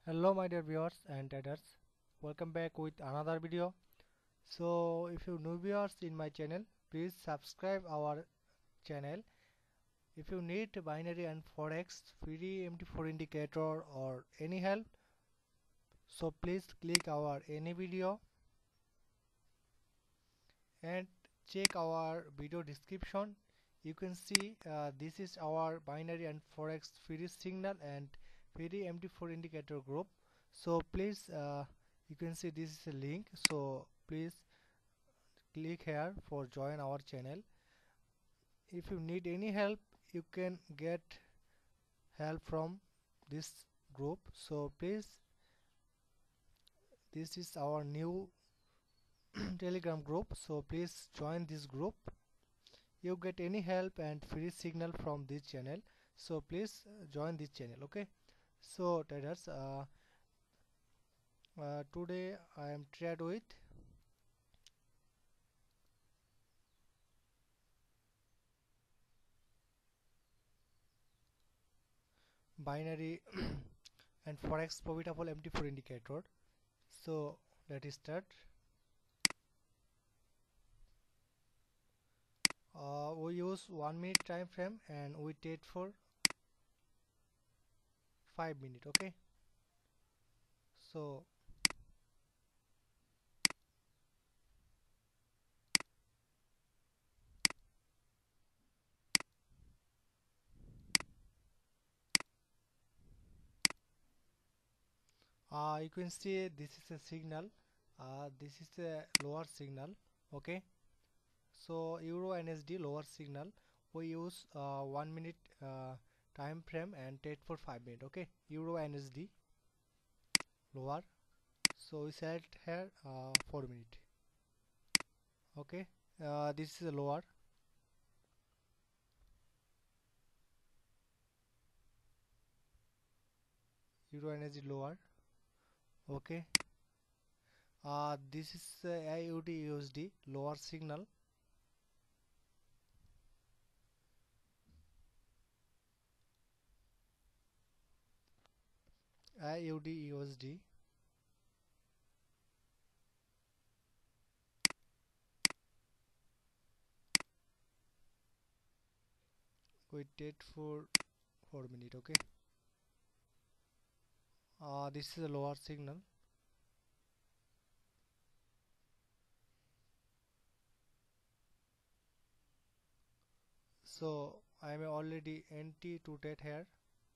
Hello my dear viewers and traders, welcome back with another video. So if you new viewers in my channel, please subscribe our channel. If you need binary and forex free MT4 indicator or any help, so please click our any video and check our video description. You can see this is our binary and forex free signal and free MT4 indicator group. So please you can see this is a link, so please click here for join our channel. If you need any help, you can get help from this group. So please, this is our new telegram group, so please join this group. You get any help and free signal from this channel, so please join this channel. Okay, so traders, today I am trade with binary and forex profitable MT4 indicator. So let us start. We use 1 minute time frame and we trade for 5 minutes. Okay, so you can see this is a signal, this is a lower signal. Okay, so euro NSD lower signal, we use 1 minute time frame and trade for 5 minutes. Okay, euro NSD lower, so we select here 4 minutes. Okay, this is a lower, euro NSD lower. Okay, this is AUD USD lower signal. AUD USD we trade for 4 minutes. Okay, this is a lower signal. So I am already NT to trade here.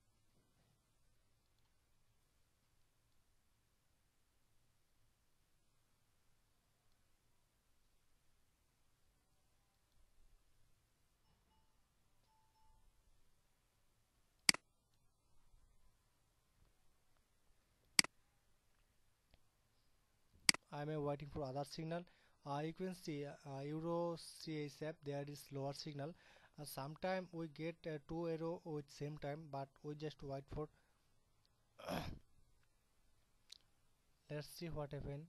I am waiting for other signal. You can see Euro CHF there is lower signal. Sometime we get two arrow with same time, but we just wait for. Let's see what happen.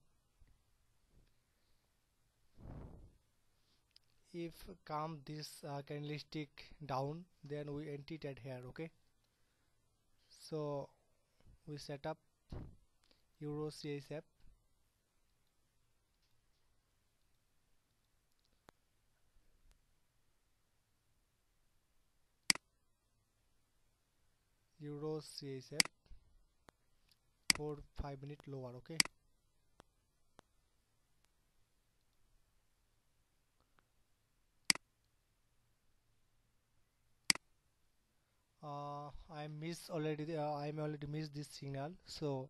If come this candlestick down, then we enter it here. Okay, so we set up Euro CHF. Euro CHF for 5 minutes lower. Okay, I miss already. I already missed this signal. So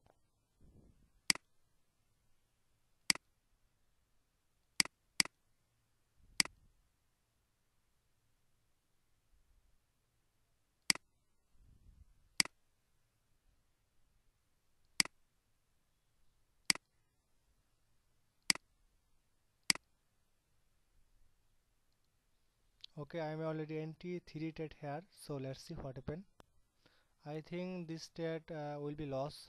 okay, I am already NT 3 trade here. So let's see what happen. I think this trade will be lost.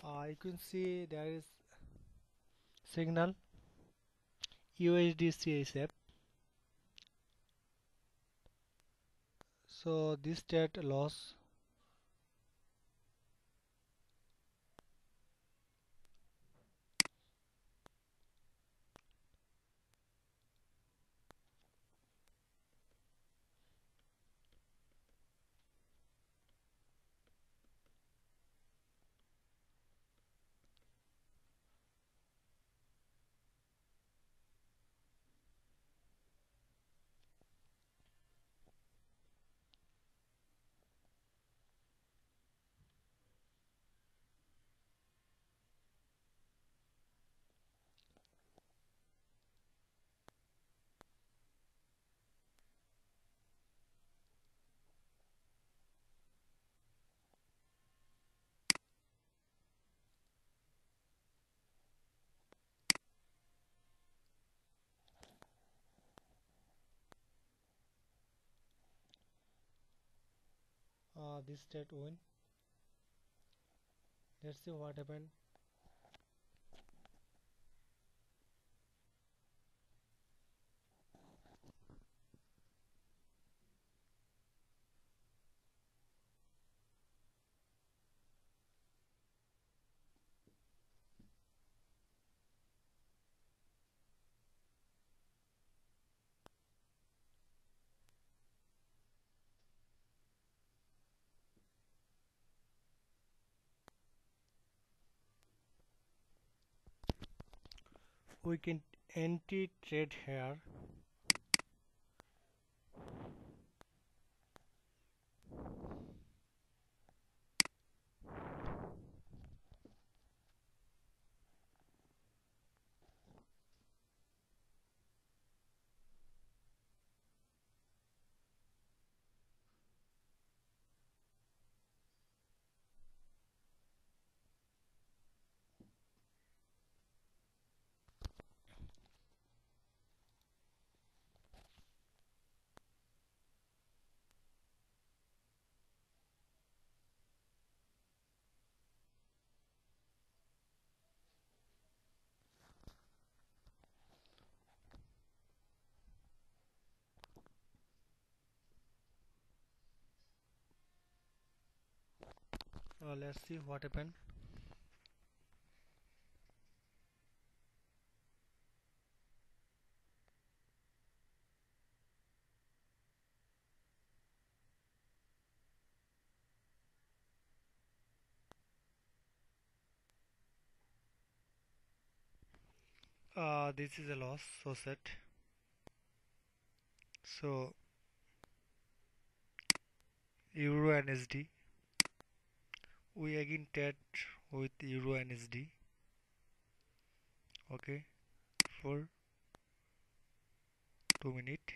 You can see there is signal USD CSF. So this state loss. This state win. Let's see what happened. We can anti trade here. Let's see what happened. This is a loss, so set. So Euro and SD. We again trade with Euro and SD. Okay, for 2 minutes.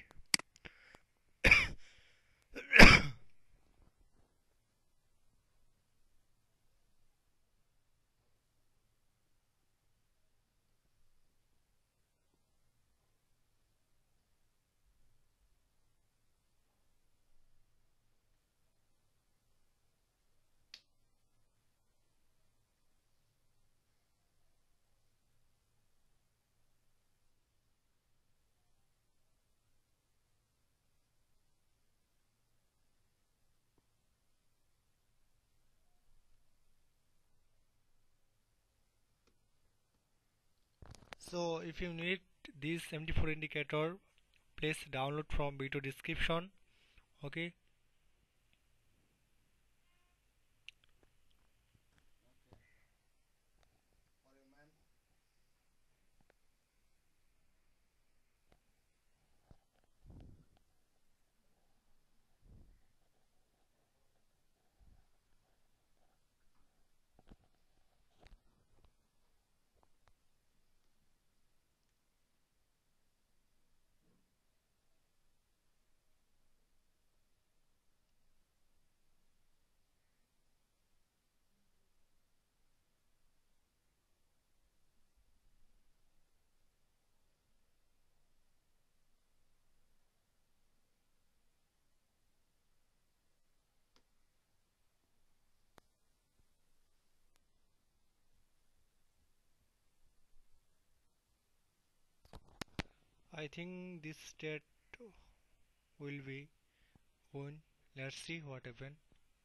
So if you need this 74 indicator, please download from video description. Okay. I think this state will be won. Let's see what happen.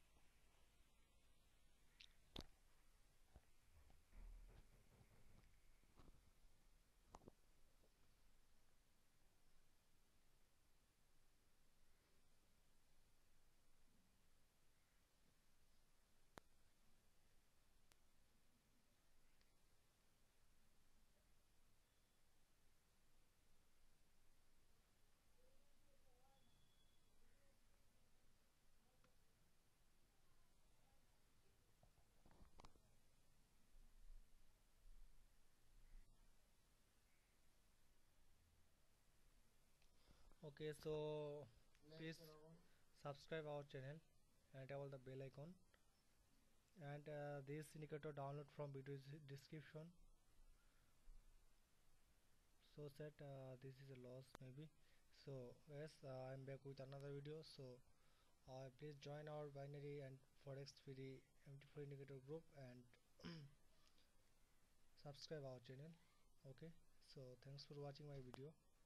Okay, so please subscribe our channel and enable the bell icon. And this indicator download from video description. So that this is a loss maybe. So yes, I'm back with another video. So please join our binary and forex free MT4 indicator group and subscribe our channel. Okay, so thanks for watching my video.